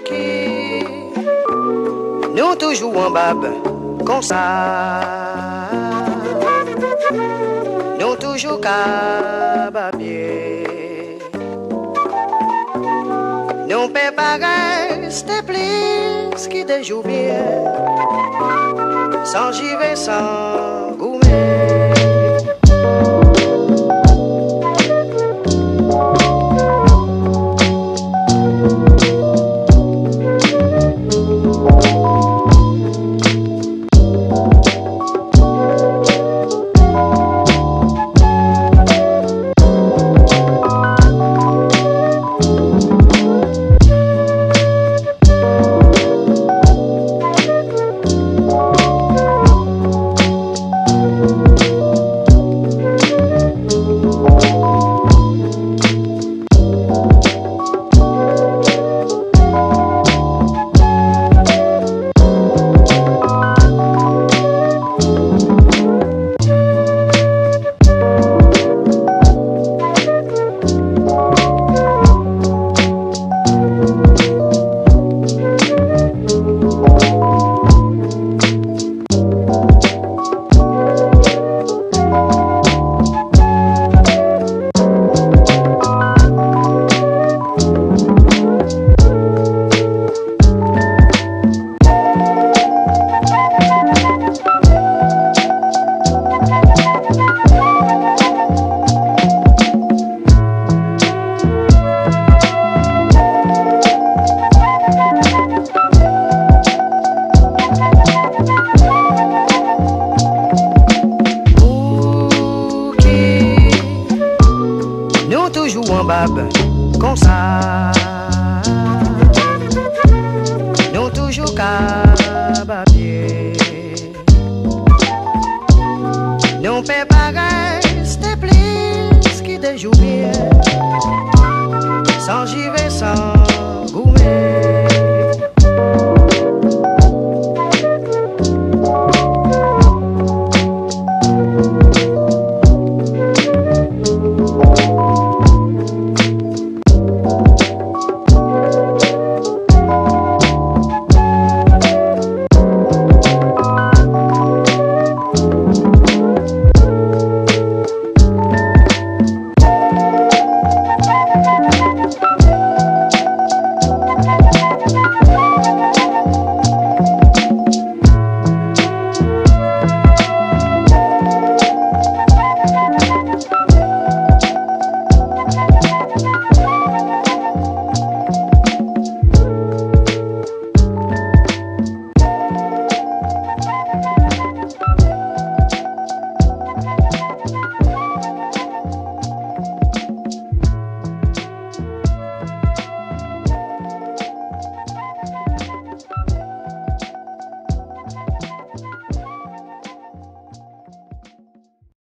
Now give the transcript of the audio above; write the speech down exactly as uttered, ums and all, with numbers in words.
qui nous toujours en bab comme ça, nous toujours cababier, nous peut pas rester plus qui des jours bien, sans giver, sans gourmet. Comme ça, nous toujours cababier, nous peut pas rester plus qui des jours bien, sans giver, sans